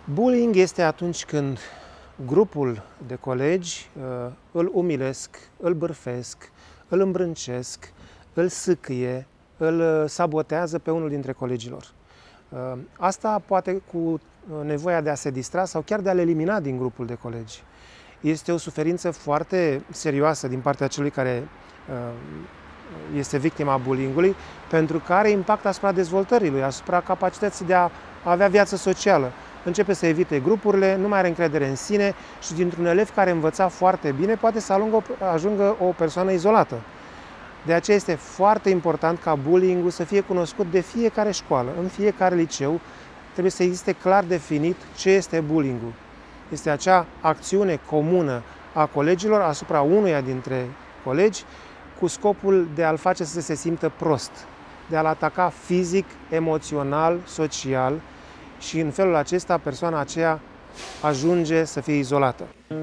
Bullying este atunci când grupul de colegi îl umilesc, îl bârfesc, îl îmbrâncesc, îl sâcâie, îl sabotează pe unul dintre colegilor. Asta poate cu nevoia de a se distra sau chiar de a-l elimina din grupul de colegi. Este o suferință foarte serioasă din partea celui care este victima bullyingului, pentru că are impact asupra dezvoltării lui, asupra capacității de a avea viață socială. Începe să evite grupurile, nu mai are încredere în sine și dintr-un elev care învăța foarte bine poate să ajungă o persoană izolată. De aceea este foarte important ca bullying-ul să fie cunoscut de fiecare școală, în fiecare liceu. Trebuie să existe clar definit ce este bullying-ul. Este acea acțiune comună a colegilor asupra unuia dintre colegi cu scopul de a-l face să se simtă prost, de a-l ataca fizic, emoțional, social și în felul acesta persoana aceea ajunge să fie izolată.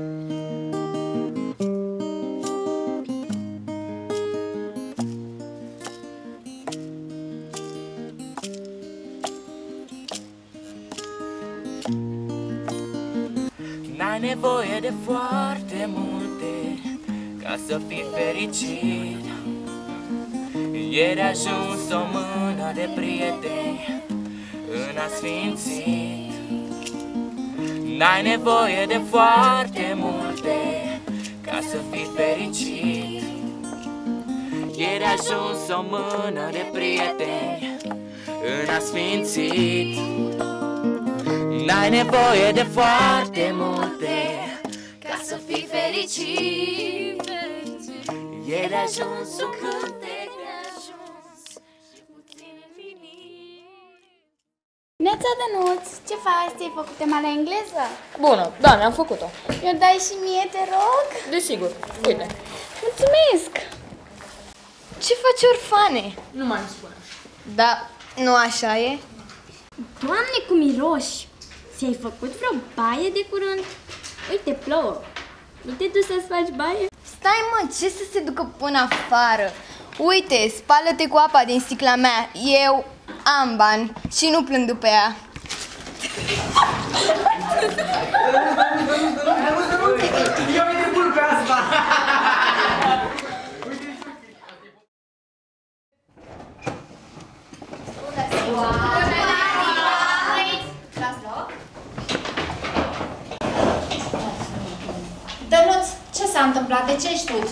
N-ai nevoie de foarte multe ca să fii fericit. E de ajuns o mână de prieteni în asfințit. N-ai nevoie de foarte multe ca să fii fericit. E de ajuns o mână de prieteni în asfințit. N-ai nevoie de foarte multe ca să fii fericit. E de ajuns un cântec de ajuns și puțin infinit. Neața, Dănuț, ce faci? Ți-ai făcut tema la engleză? Bună, da, mi-am făcut-o. Eu dai și mie, te rog? Desigur, uite. Mulțumesc! Ce faci, orfane? Nu mai îmi spune. Da, nu așa e? Doamne, cum miroși! Ți-ai făcut vreo baie de curând? Uite, plouă. Nu te duci să-ți faci baie? Stai, mă, ce să se ducă până afară? Uite, spală-te cu apa din sticla mea. Eu am bani și nu plâng după ea. Eu mi-e de bun pe asta! Dănuț, ce s-a întâmplat? De ce ești tu?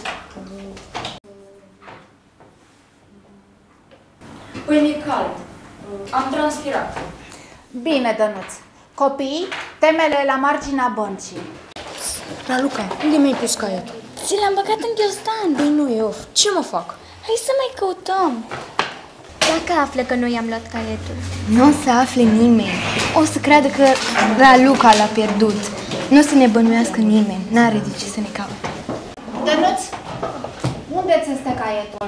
Păi mi-e cald. Am transpirat. Bine, Dănuț. Copii, temele la marginea băncii. Raluca, unde mi-ai pus caietul? Ți l-am băgat în ghiozdan. Băi, nu e of. Ce mă fac? Hai să mai căutăm. Dacă află că noi am luat caietul, nu o să afle nimeni. O să creadă că Raluca l-a pierdut. Nu o să ne bănuiască nimeni. N-are de ce să ne caute. Dănuț, unde ți este caietul?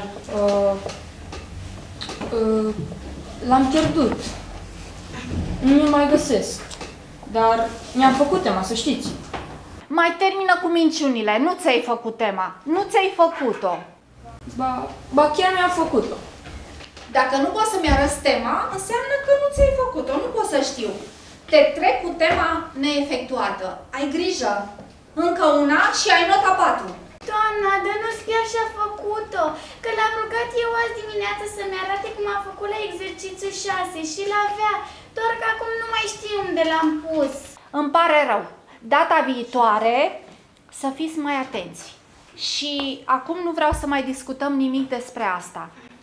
L-am pierdut. Nu mai găsesc. Dar mi-am făcut tema, să știți. Mai termină cu minciunile. Nu ți-ai făcut tema. Nu ți-ai făcut-o. Ba chiar mi-am făcut-o. Dacă nu poți să-mi arăți tema, înseamnă că nu ți-ai făcut-o. Nu pot să știu. Te trec cu tema neefectuată. Ai grijă. Încă una și ai nota 4. Doamna, Dănuț chiar și-a făcut-o. Că l-am rugat eu azi dimineață să-mi arate cum a făcut la exercițiu 6 și l-avea. Doar că acum nu mai știu unde l-am pus. Îmi pare rău. Data viitoare să fiți mai atenți. Și acum nu vreau să mai discutăm nimic despre asta.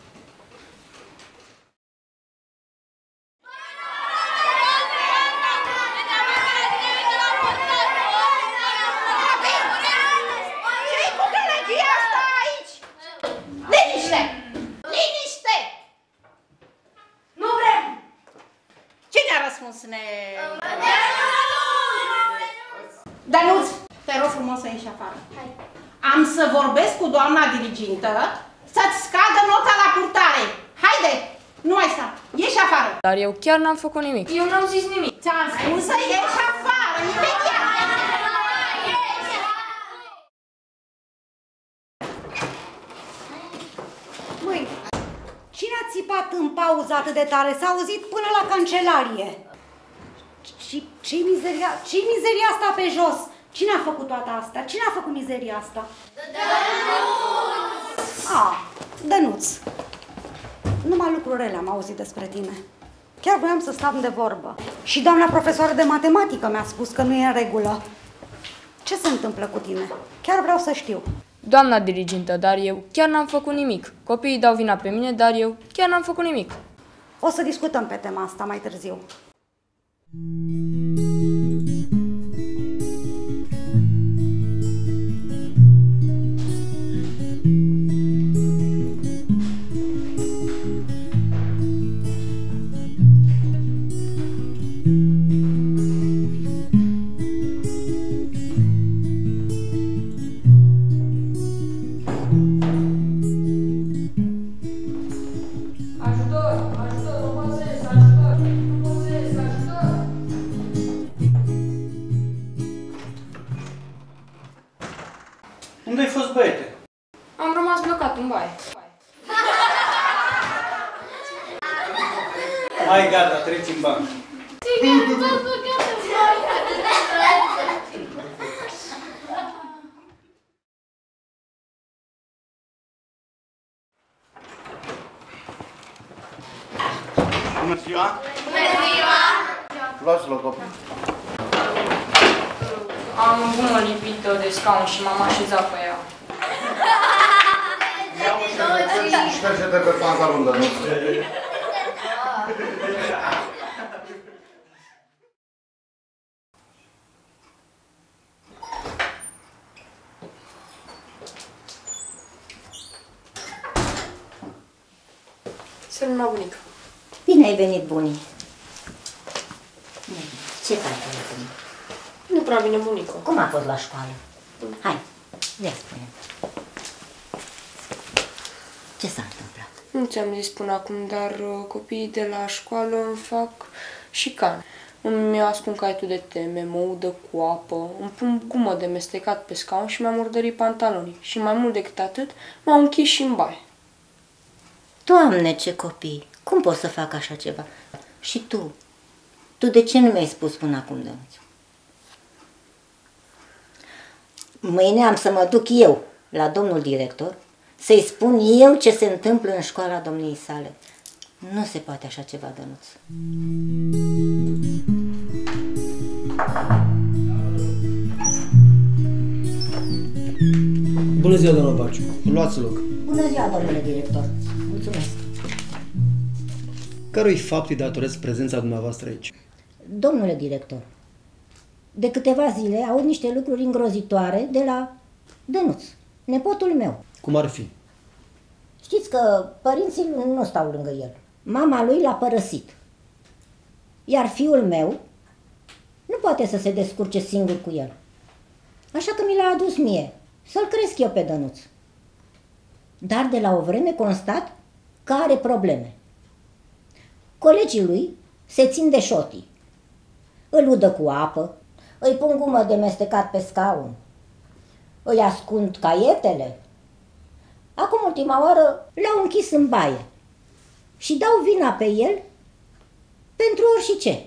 Dănuț, te rog frumos să ieși afară. Hai. Am să vorbesc cu doamna dirigintă să-ți scadă nota la purtare. Haide, nu mai sta, ieși afară. Dar eu chiar n-am făcut nimic. Eu n-am zis nimic. Ți-am spus să ieși afară, imediat. Măi, cine a țipat în pauză atât de tare? S-a auzit până la cancelarie. Și ce-i mizeria asta pe jos? Cine a făcut toată asta? Cine a făcut mizeria asta? Dănuț! Dănuț. Numai lucruri rele am auzit despre tine. Chiar voiam să stăm de vorbă. Și doamna profesoară de matematică mi-a spus că nu e în regulă. Ce se întâmplă cu tine? Chiar vreau să știu. Doamna dirigintă, dar eu chiar n-am făcut nimic. Copiii dau vina pe mine, dar eu chiar n-am făcut nimic. O să discutăm pe tema asta mai târziu. Unde ai fost, băiete? Am rămas blocat în baie. Hai, gata, treci în bancă. Bună ziua! Bună ziua! Luați loc, copii. Am gumă lipită de scaun și m-am așezat pe ea. Ia-mă și învățări și șterge-te pe pantalon, Dănuț. Selina, bunică. Bine ai venit, bunii. Ce faci, bunii? Nu prea bine, bunică. Cum a fost la școală? Hai, ia spune. Ce s-a întâmplat? Nu ți-am zis până acum, dar copiii de la școală îmi fac șicane. Îmi ascund caietul de teme, mă udă cu apă, îmi pun gumă de mestecat pe scaun și mi-am murdărit pantalonii. Și mai mult decât atât, m-au închis și în baie. Doamne, ce copii! Cum pot să fac așa ceva? Și tu? Tu de ce nu mi-ai spus până acum, Dănuț? Mâine am să mă duc eu la domnul director să-i spun eu ce se întâmplă în școala domniei sale. Nu se poate așa ceva, Dănuț. Bună ziua, doamna Baciu. Luați loc. Bună ziua, domnule director. Mulțumesc. Cărui fapt îi datoresc prezența dumneavoastră aici? Domnule director, de câteva zile aud niște lucruri îngrozitoare de la Dănuț, nepotul meu. Cum ar fi? Știți că părinții nu stau lângă el. Mama lui l-a părăsit. Iar fiul meu nu poate să se descurce singur cu el. Așa că mi l-a adus mie, să-l cresc eu pe Dănuț. Dar de la o vreme constat că are probleme. Colegii lui se țin de șotii. Îl udă cu apă, îi pun gumă de mestecat pe scaun, îi ascund caietele. Acum, ultima oară, l-au închis în baie și dau vina pe el pentru orice.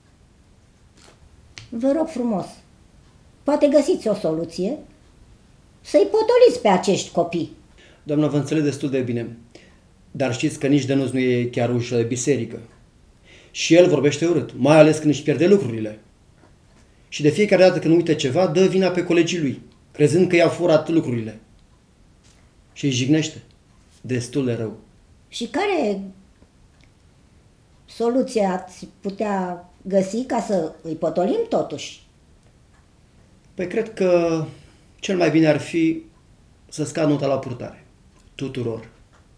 Vă rog frumos, poate găsiți o soluție să-i potoliți pe acești copii. Doamna, vă înțeleg destul de bine, dar știți că nici Dănuț nu e chiar ușă de biserică. Și el vorbește urât, mai ales când își pierde lucrurile. Și de fiecare dată când uită ceva, dă vina pe colegii lui, crezând că i-au furat lucrurile. Și îi jignește. Destul de rău. Și care soluție ați putea găsi ca să îi potolim totuși? Păi cred că cel mai bine ar fi să scadă nota la purtare. Tuturor.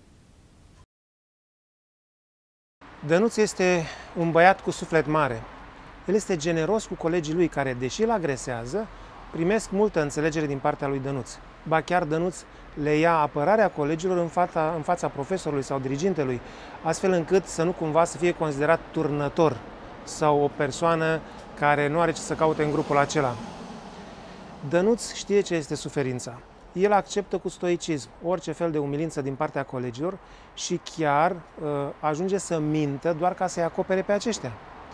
Dănuț este un băiat cu suflet mare. El este generos cu colegii lui care, deși îl agresează, primesc multă înțelegere din partea lui Dănuț. Ba chiar Dănuț le ia apărarea colegilor în fața profesorului sau dirigintelui, astfel încât să nu cumva să fie considerat turnător sau o persoană care nu are ce să caute în grupul acela. Dănuț știe ce este suferința. El acceptă cu stoicism orice fel de umilință din partea colegilor și chiar ajunge să mintă doar ca să-i acopere pe aceștia.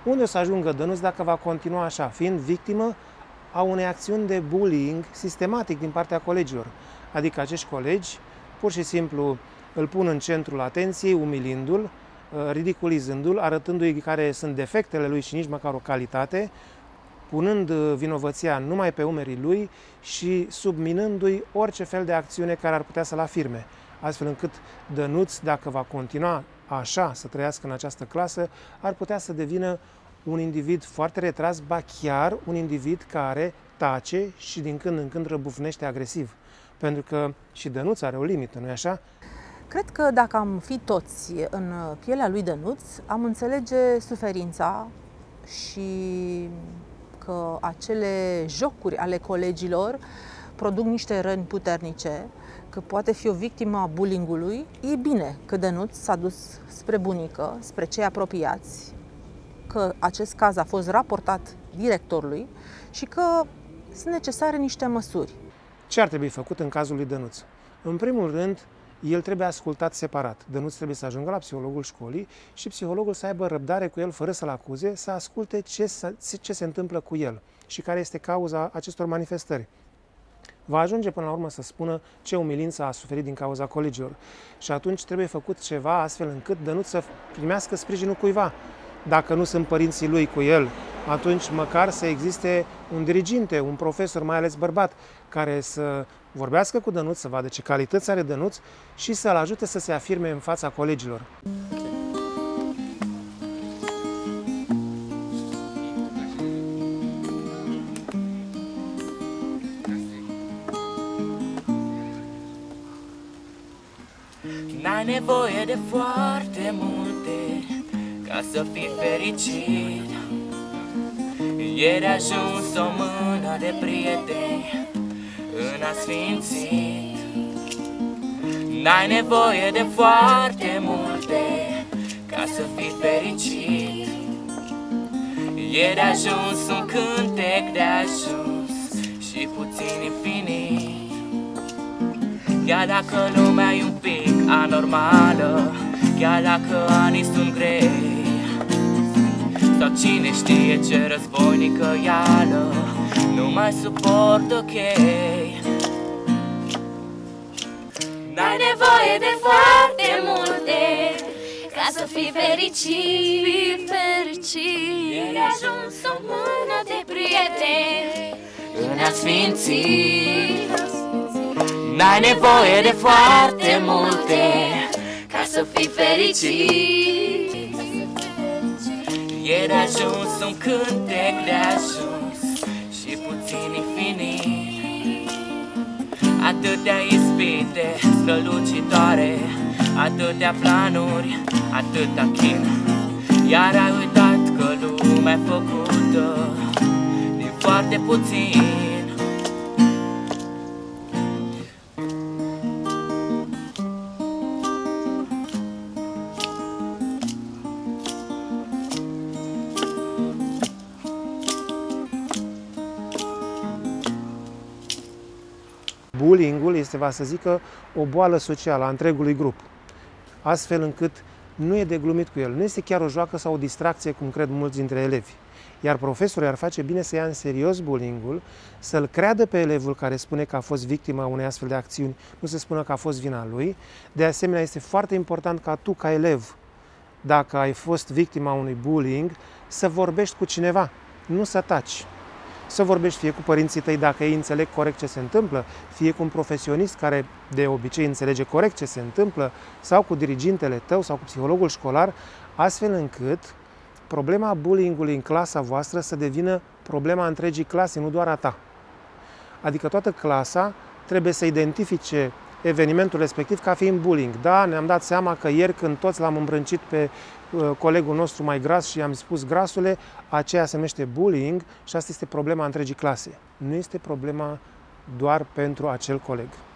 Unde o să ajungă Dănuț dacă va continua așa, fiind victimă a unei acțiuni de bullying sistematic din partea colegilor? Adică acești colegi pur și simplu îl pun în centrul atenției, umilindu-l, ridiculizându-l, arătându-i care sunt defectele lui și nici măcar o calitate, punând vinovăția numai pe umerii lui și subminându-i orice fel de acțiune care ar putea să-l afirme. Astfel încât Dănuț, dacă va continua așa să trăiască în această clasă, ar putea să devină un individ foarte retras, ba chiar un individ care tace și din când în când răbufnește agresiv. Pentru că și Dănuț are o limită, nu-i așa? Cred că dacă am fi toți în pielea lui Dănuț, am înțelege suferința și că acele jocuri ale colegilor produc niște răni puternice, că poate fi o victimă a bullyingului. E bine că Dănuț s-a dus spre bunică, spre cei apropiați, că acest caz a fost raportat directorului și că sunt necesare niște măsuri. Ce ar trebui făcut în cazul lui Dănuț? În primul rând, el trebuie ascultat separat. Dănuț trebuie să ajungă la psihologul școlii și psihologul să aibă răbdare cu el fără să-l acuze, să asculte ce se întâmplă cu el și care este cauza acestor manifestări. Va ajunge până la urmă să spună ce umilință a suferit din cauza colegilor. Și atunci trebuie făcut ceva astfel încât Dănuț să primească sprijinul cuiva. Dacă nu sunt părinții lui cu el, atunci măcar să existe un diriginte, un profesor, mai ales bărbat, care să vorbească cu Dănuț, să vadă ce calități are Dănuț și să-l ajute să se afirme în fața colegilor. N-ai nevoie de foarte multe ca să fii fericit. Ieri a ajuns o mână de prieteni în asfințit. N-ai nevoie de foarte multe ca să fii fericit. Ieri a ajuns un cântec de ajuns și puțin infinit. Chiar dacă lumea e un pic anormală, chiar dacă anii sunt grei, sau cine știe ce războinicăială nu mai suport ok. N-ai nevoie de foarte multe ca să fii fericit, fii fericit. Ieri a ajuns o mână de prieteni în asfințit. N-ai nevoie de foarte multe ca să fii fericit. Ieri a ajuns un cântec de ajuns și puțin infinit. Atâtea ispite strălucitoare, atâtea planuri, atâta chin. Iar ai uitat că lumea e făcută din foarte puțin. Bullying-ul este, va să zică, o boală socială a întregului grup, astfel încât nu e de glumit cu el. Nu este chiar o joacă sau o distracție, cum cred mulți dintre elevi. Iar profesorul ar face bine să ia în serios bullying-ul, să-l creadă pe elevul care spune că a fost victima unei astfel de acțiuni, nu să spună că a fost vina lui. De asemenea, este foarte important ca tu, ca elev, dacă ai fost victima unui bullying, să vorbești cu cineva, nu să taci. Să vorbești fie cu părinții tăi dacă ei înțeleg corect ce se întâmplă, fie cu un profesionist care de obicei înțelege corect ce se întâmplă, sau cu dirigintele tău sau cu psihologul școlar, astfel încât problema bullying-ului în clasa voastră să devină problema întregii clase, nu doar a ta. Adică toată clasa trebuie să identifice evenimentul respectiv ca fiind bullying. Da, ne-am dat seama că ieri când toți l-am îmbrâncit pe colegul nostru mai gras și i-am spus grasule, aceea se numește bullying și asta este problema întregii clase. Nu este problema doar pentru acel coleg.